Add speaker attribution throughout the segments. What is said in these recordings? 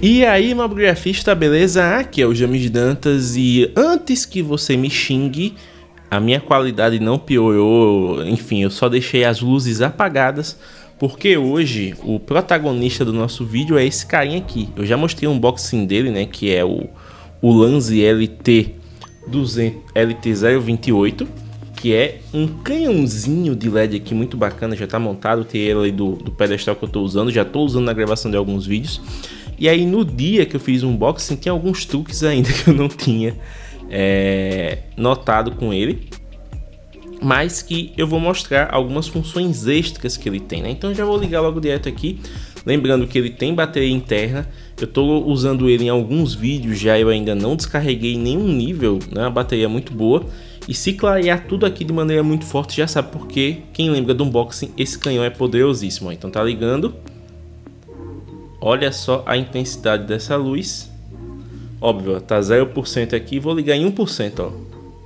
Speaker 1: E aí, mobigrafista, beleza? Aqui é o James Dantas e antes que você me xingue, a minha qualidade não piorou, enfim, eu só deixei as luzes apagadas, porque hoje o protagonista do nosso vídeo é esse carinha aqui. Eu já mostrei um unboxing dele, né, que é o Lanze LT028, que é um canhãozinho de LED aqui muito bacana, já tá montado, tem ele aí do pedestal que eu tô usando, já tô usando na gravação de alguns vídeos. E aí no dia que eu fiz o unboxing tinha alguns truques ainda que eu não tinha notado com ele, mas que eu vou mostrar algumas funções extras que ele tem, né? Então eu já vou ligar logo direto aqui, lembrando que ele tem bateria interna. Eu estou usando ele em alguns vídeos já, eu ainda não descarreguei nenhum nível, né? A bateria é muito boa. E se clarear tudo aqui de maneira muito forte, já sabe porque, quem lembra do unboxing, esse canhão é poderosíssimo. Então tá ligando. Olha só a intensidade dessa luz. Óbvio, tá 0% aqui, vou ligar em 1%, ó.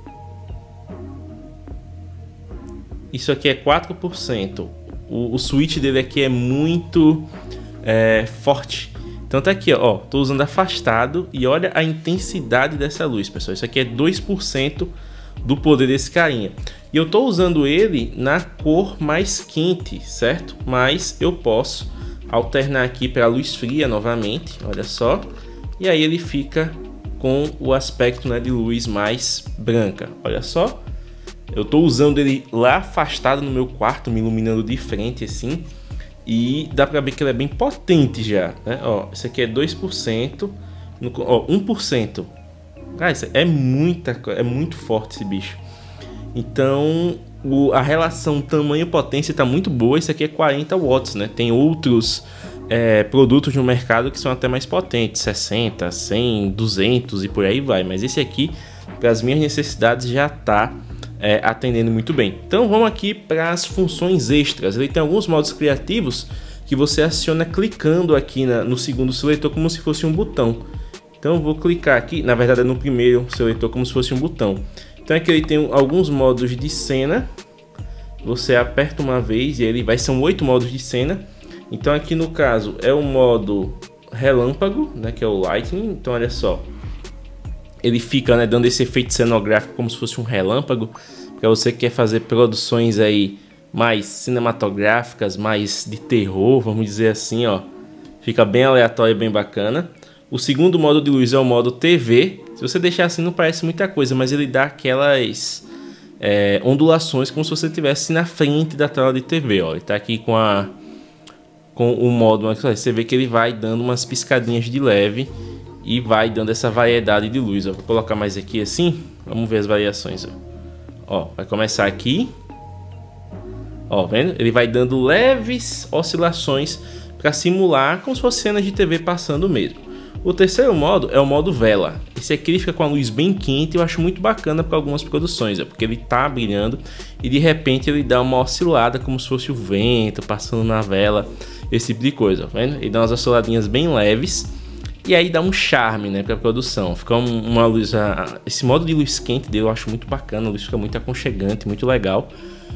Speaker 1: Isso aqui é 4%. O switch dele aqui é muito forte. Então tá aqui, ó, tô usando afastado e olha a intensidade dessa luz, pessoal. Isso aqui é 2% do poder desse carinha. E eu tô usando ele na cor mais quente, certo? Mas eu posso alternar aqui para a luz fria novamente, olha só. E aí ele fica com o aspecto, né, de luz mais branca, olha só. Eu tô usando ele lá afastado no meu quarto, me iluminando de frente assim. E dá pra ver que ele é bem potente já, né? Ó, isso aqui é 2%, ó, 1%. Ah, isso é muito forte esse bicho. Então, a relação tamanho-potência tá muito boa. Isso aqui é 40 watts, né? Tem outros produtos no mercado que são até mais potentes, 60, 100, 200 e por aí vai. Mas esse aqui, para as minhas necessidades, já tá atendendo muito bem. Então vamos aqui para as funções extras. Ele tem alguns modos criativos que você aciona clicando aqui no segundo seletor como se fosse um botão. Então eu vou clicar aqui, na verdade é no primeiro seletor como se fosse um botão. Então aqui ele tem alguns modos de cena. Você aperta uma vez e ele são 8 modos de cena. Então aqui no caso é o modo relâmpago, né, que é o lightning. Então olha só, ele fica, né, dando esse efeito cenográfico como se fosse um relâmpago, para você que quer fazer produções aí mais cinematográficas, mais de terror, vamos dizer assim, ó. Fica bem aleatório e bem bacana. O segundo modo de luz é o modo TV. Se você deixar assim não parece muita coisa, mas ele dá aquelas ondulações como se você estivesse na frente da tela de TV, ó. Ele tá aqui com o modo, você vê que ele vai dando umas piscadinhas de leve e vai dando essa variedade de luz, ó. Vou colocar mais aqui assim, vamos ver as variações, ó. Ó, vai começar aqui, ó, vendo? Ele vai dando leves oscilações para simular como se fosse cenas de TV passando mesmo. O terceiro modo é o modo vela. Esse aqui ele fica com a luz bem quente, eu acho muito bacana para algumas produções, porque ele tá brilhando e de repente ele dá uma oscilada como se fosse o vento passando na vela, esse tipo de coisa, ó, vendo? Ele dá umas osciladinhas bem leves. E aí dá um charme, né, para a produção. Fica uma luz, esse modo de luz quente dele eu acho muito bacana, a luz fica muito aconchegante, muito legal.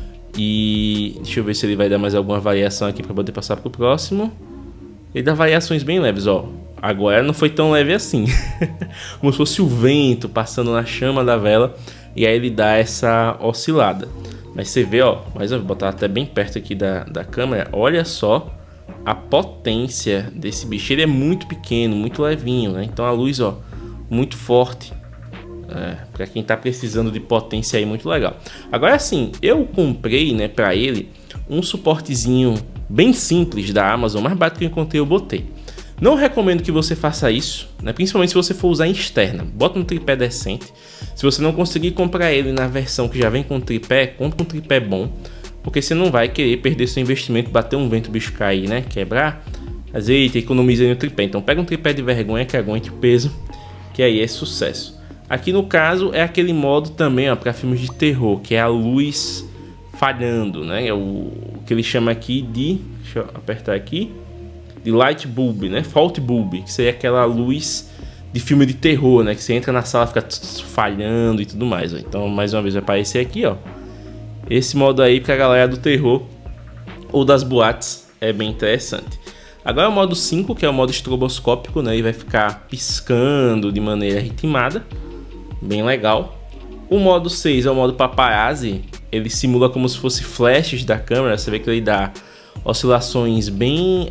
Speaker 1: E deixa eu ver se ele vai dar mais alguma variação aqui para poder passar para o próximo. Ele dá variações bem leves, ó. Agora não foi tão leve assim, como se fosse o vento passando na chama da vela. E aí ele dá essa oscilada. Mas você vê, ó, mas eu vou botar até bem perto aqui da câmera, olha só a potência desse bicho. Ele é muito pequeno, muito levinho, né? Então a luz, ó, muito forte. Para quem tá precisando de potência aí, muito legal. Agora sim, eu comprei, né, para ele um suportezinho bem simples da Amazon, mais barato que eu encontrei, eu botei. Não recomendo que você faça isso, né? Principalmente se você for usar em externa. Bota um tripé decente. Se você não conseguir comprar ele na versão que já vem com tripé, compra um tripé bom, porque você não vai querer perder seu investimento, bater um vento, o bicho cair, né, quebrar. Azeite, economiza no tripé. Então pega um tripé de vergonha que aguente o peso, que aí é sucesso. Aqui no caso é aquele modo também, ó, para filmes de terror, que é a luz falhando, né? É o que ele chama aqui de, deixa eu apertar aqui, de light bulb, né? Fault bulb, que seria aquela luz de filme de terror, né? Que você entra na sala, fica falhando e tudo mais, ó. Então mais uma vez vai aparecer aqui, ó. Esse modo aí pra galera do terror ou das boates é bem interessante. Agora é o modo 5, que é o modo estroboscópico, né? Ele vai ficar piscando de maneira ritmada, bem legal. O modo 6 é o modo paparazzi, ele simula como se fosse flashes da câmera, você vê que ele dá oscilações bem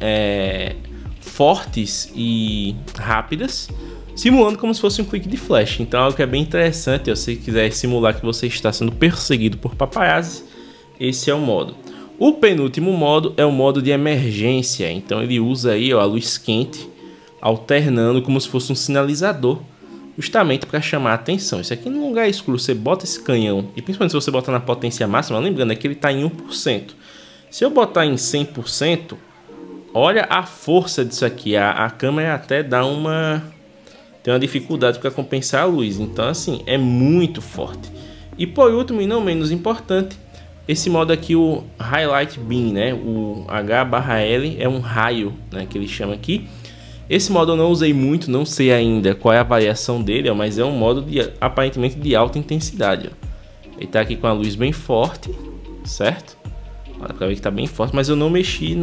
Speaker 1: fortes e rápidas, simulando como se fosse um clique de flash. Então é algo que é bem interessante, se você quiser simular que você está sendo perseguido por paparazzi, esse é o modo. O penúltimo modo é o modo de emergência, então ele usa aí a luz quente, alternando como se fosse um sinalizador, justamente para chamar a atenção. Isso aqui num lugar escuro, você bota esse canhão, e principalmente se você botar na potência máxima, lembrando que ele está em 1%. Se eu botar em 100%, olha a força disso aqui, a câmera até dá tem uma dificuldade para compensar a luz, então assim, é muito forte. E por último e não menos importante, esse modo aqui, o Highlight Beam, né? O H/L é um raio, né, que ele chama aqui. Esse modo eu não usei muito, não sei ainda qual é a variação dele, mas é um modo aparentemente de alta intensidade. Ele tá aqui com a luz bem forte, certo? Olha pra ver que tá bem forte, mas eu não mexi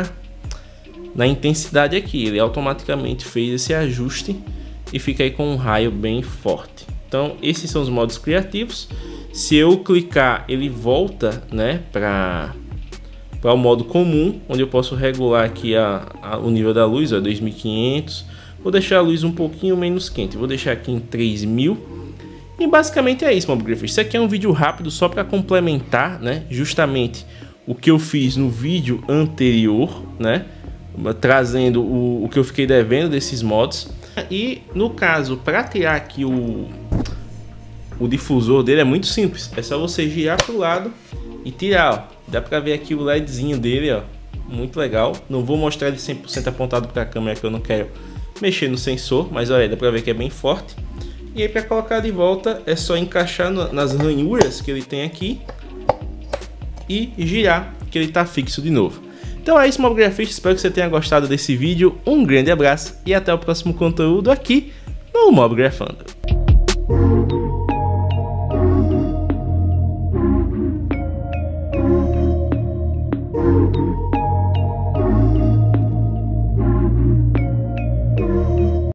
Speaker 1: na intensidade aqui. Ele automaticamente fez esse ajuste e fica aí com um raio bem forte. Então esses são os modos criativos. Se eu clicar, ele volta, né, para o modo comum, onde eu posso regular aqui o nível da luz, 2500. Vou deixar a luz um pouquinho menos quente, vou deixar aqui em 3000. E basicamente é isso, mobigrafista. Isso aqui é um vídeo rápido só para complementar, né, justamente o que eu fiz no vídeo anterior, né, trazendo o que eu fiquei devendo desses mods. E no caso, para tirar aqui o difusor dele é muito simples, é só você girar para o lado e tirar, ó. Dá para ver aqui o LEDzinho dele, ó, muito legal. Não vou mostrar ele 100% apontado para a câmera, que eu não quero mexer no sensor, mas olha, dá para ver que é bem forte. E aí para colocar de volta é só encaixar nas ranhuras que ele tem aqui e girar, que ele tá fixo de novo. Então é isso, mobigrafista, espero que você tenha gostado desse vídeo. Um grande abraço e até o próximo conteúdo aqui no Mobigrafando.